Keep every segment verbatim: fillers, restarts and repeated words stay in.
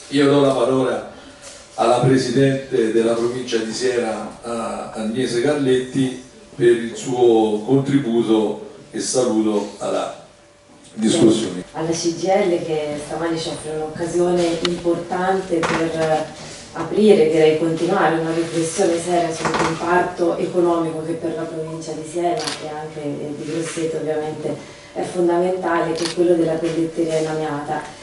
Io do la parola alla Presidente della provincia di Siena, Agnese Carletti, per il suo contributo e saluto alla discussione. Alla C G I L, che stamani ci offre un'occasione importante per aprire, direi continuare, una riflessione seria sul comparto economico che per la provincia di Siena e anche di Grosseto ovviamente è fondamentale, che è quello della pelletteria in Lamiata.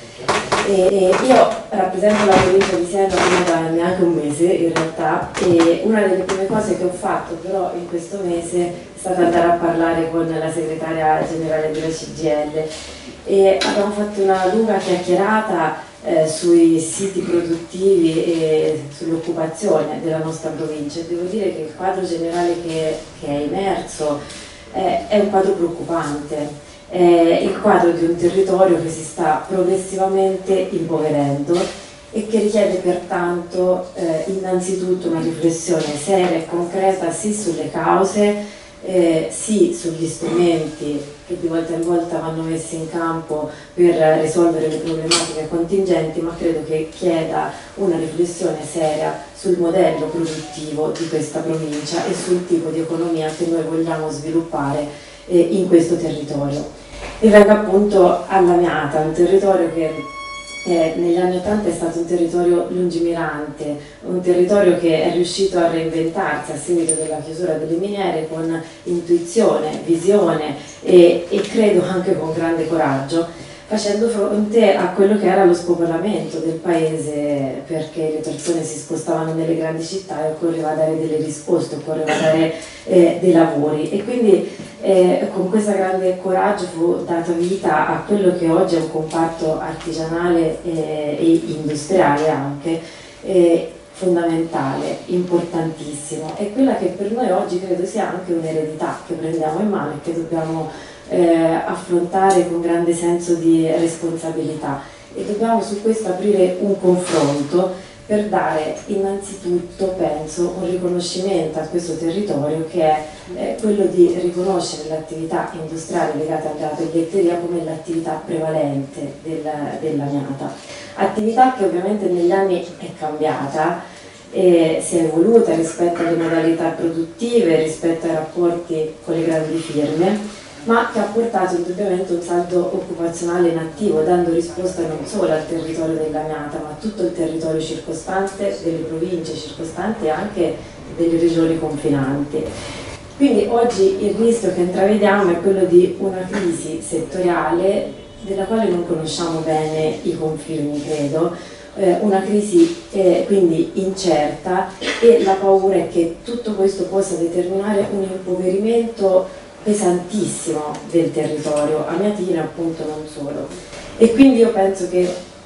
E io rappresento la provincia di Siena ormai da neanche un mese in realtà, e una delle prime cose che ho fatto però in questo mese è stata andare a parlare con la segretaria generale della C G I L e abbiamo fatto una lunga chiacchierata eh, sui siti produttivi e sull'occupazione della nostra provincia. Devo dire che il quadro generale che, che è emerso eh, è un quadro preoccupante. È il quadro di un territorio che si sta progressivamente impoverendo e che richiede pertanto eh, innanzitutto una riflessione seria e concreta sì sulle cause, eh, sì sugli strumenti che di volta in volta vanno messi in campo per risolvere le problematiche contingenti, ma credo che chieda una riflessione seria sul modello produttivo di questa provincia e sul tipo di economia che noi vogliamo sviluppare in questo territorio. E vengo appunto a Lamiata, un territorio che eh, negli anni Ottanta è stato un territorio lungimirante, un territorio che è riuscito a reinventarsi a seguito della chiusura delle miniere con intuizione, visione e, e credo anche con grande coraggio, facendo fronte a quello che era lo spopolamento del paese, perché le persone si spostavano nelle grandi città e occorreva dare delle risposte, occorreva dare eh, dei lavori, e quindi eh, con questo grande coraggio fu data vita a quello che oggi è un comparto artigianale eh, e industriale anche, eh, fondamentale, importantissimo, e quella che per noi oggi credo sia anche un'eredità che prendiamo in mano e che dobbiamo Eh, affrontare con grande senso di responsabilità, e dobbiamo su questo aprire un confronto per dare innanzitutto, penso, un riconoscimento a questo territorio, che è eh, quello di riconoscere l'attività industriale legata alla pelletteria come l'attività prevalente della, della Lamiata, attività che ovviamente negli anni è cambiata, e si è evoluta rispetto alle modalità produttive, rispetto ai rapporti con le grandi firme, ma che ha portato indubbiamente un saldo occupazionale in attivo, dando risposta non solo al territorio della Lamiata, ma a tutto il territorio circostante, delle province circostanti e anche delle regioni confinanti. Quindi oggi il rischio che intravediamo è quello di una crisi settoriale della quale non conosciamo bene i confini, credo, eh, una crisi eh, quindi incerta, e la paura è che tutto questo possa determinare un impoverimento pesantissimo del territorio amiatino, appunto, non solo. E quindi io penso che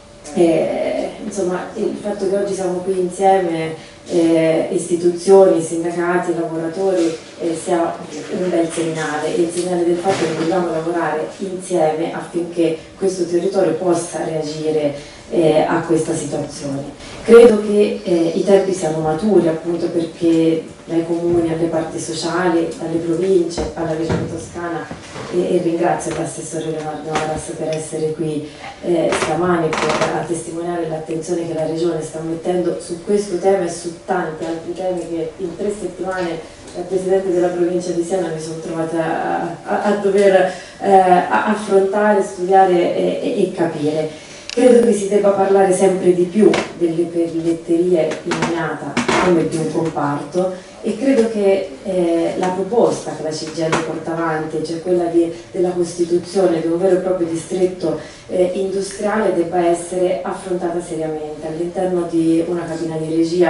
eh, insomma, il fatto che oggi siamo qui insieme, eh, istituzioni, sindacati, lavoratori, eh, sia un bel segnale, e il segnale del fatto che dobbiamo lavorare insieme affinché questo territorio possa reagire eh, a questa situazione. Credo che eh, i tempi siano maturi, appunto perché dai comuni alle parti sociali, dalle province alla regione toscana, e, e ringrazio l'assessore Leonardo Aras per essere qui eh, stamani per a testimoniare l'attenzione che la regione sta mettendo su questo tema e su tanti altri temi che in tre settimane da Presidente della provincia di Siena mi sono trovata a, a, a dover eh, a affrontare, studiare e, e, e capire. Credo che si debba parlare sempre di più delle pelletterie in Lamiata come di un comparto, e credo che eh, la proposta che la C G I L porta avanti, cioè quella di, della costituzione di un vero e proprio distretto eh, industriale, debba essere affrontata seriamente all'interno di una cabina di regia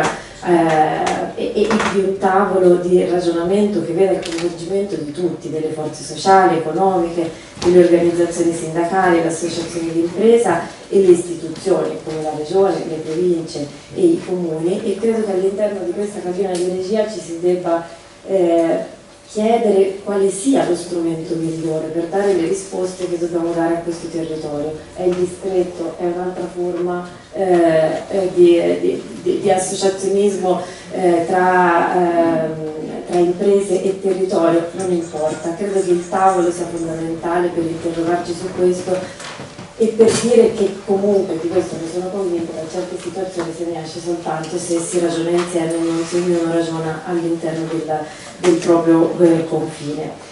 eh, e, e di un tavolo di ragionamento che veda il coinvolgimento di tutti, delle forze sociali, economiche, delle organizzazioni sindacali, le associazioni di impresa e le istituzioni come la regione, le province e i comuni, e credo che all'interno di questa cabina di regia ci si debba eh, chiedere quale sia lo strumento migliore per dare le risposte che dobbiamo dare a questo territorio. È il distretto, è un'altra forma eh, di, di, di, di associazionismo eh, tra, eh, tra imprese e territorio, non importa. Credo che il tavolo sia fondamentale per interrogarci su questo e per dire che comunque, di questo ne sono convinta, da certe situazioni se ne esce soltanto se si ragiona insieme e non se ognuno ragiona all'interno del, del proprio eh, confine.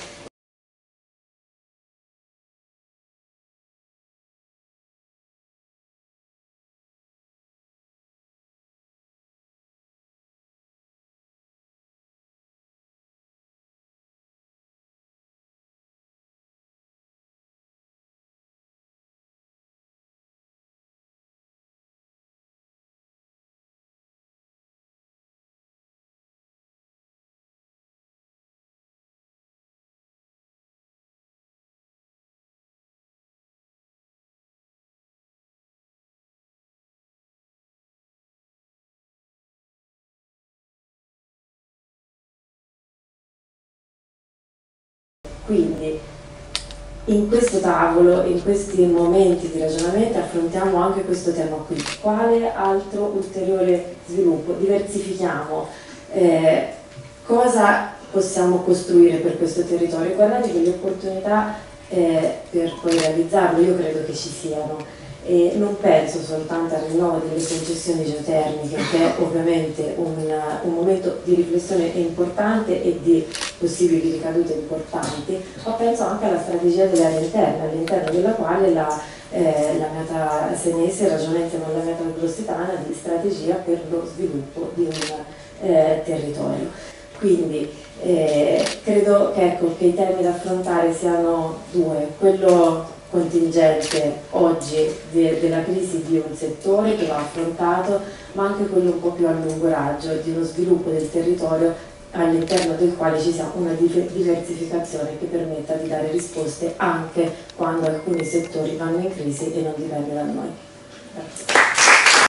Quindi in questo tavolo, in questi momenti di ragionamento affrontiamo anche questo tema qui. Quale altro ulteriore sviluppo? Diversifichiamo. Eh, cosa possiamo costruire per questo territorio? Guardate che le opportunità eh, per poi realizzarlo io credo che ci siano. E non penso soltanto al rinnovo delle concessioni geotermiche, che è ovviamente un, un momento di riflessione importante e di possibili ricadute importanti, ma penso anche alla strategia delle aree interne, all'interno della quale la, eh, la meta senese ragiona insieme alla meta grossetana di strategia per lo sviluppo di un eh, territorio. Quindi eh, credo che, ecco, che i temi da affrontare siano due: quello contingente oggi de, della crisi di un settore che va affrontato, ma anche quello un po' più a lungo raggio di uno sviluppo del territorio all'interno del quale ci sia una diversificazione che permetta di dare risposte anche quando alcuni settori vanno in crisi e non dipende da noi. Grazie.